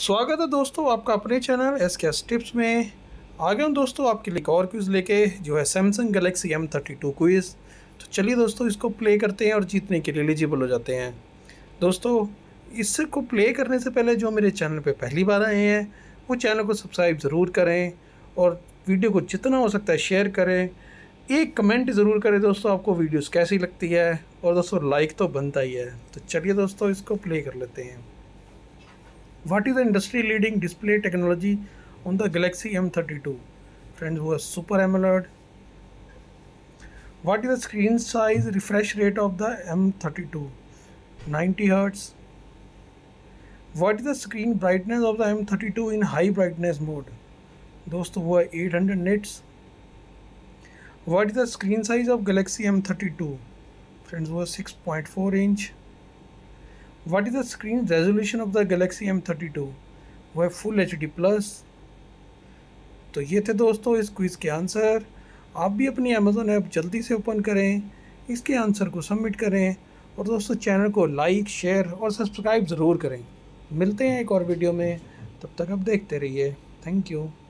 स्वागत है दोस्तों आपका अपने चैनल एसके टिप्स में। आ गया हूँ दोस्तों आपके लिए एक और क्विज़ लेके, जो है सैमसंग गैलेक्सी M32 क्विज़। तो चलिए दोस्तों इसको प्ले करते हैं और जीतने के लिए एलिजिबल हो जाते हैं। दोस्तों इसको प्ले करने से पहले जो मेरे चैनल पे पहली बार आए हैं वो चैनल को सब्सक्राइब ज़रूर करें और वीडियो को जितना हो सकता है शेयर करें। एक कमेंट ज़रूर करें दोस्तों आपको वीडियोस कैसी लगती है, और दोस्तों लाइक तो बनता ही है। तो चलिए दोस्तों इसको प्ले कर लेते हैं। What is the industry leading display technology on the Galaxy M32? Friends, who are Super AMOLED. What is the screen size refresh rate of the M32? 90 Hz. What is the screen brightness of the M32 in high brightness mode? दोस्तों वो है 800 nits. What is the screen size of Galaxy M32? Friends, वो है 6.4 inch. What is the screen resolution of the Galaxy M32? वो है Full HD Plus। तो ये थे दोस्तों इस क्विज़ के आंसर। आप भी अपनी Amazon ऐप जल्दी से ओपन करें, इसके आंसर को सबमिट करें और दोस्तों चैनल को लाइक, शेयर और सब्सक्राइब ज़रूर करें। मिलते हैं एक और वीडियो में, तब तक आप देखते रहिए। Thank you.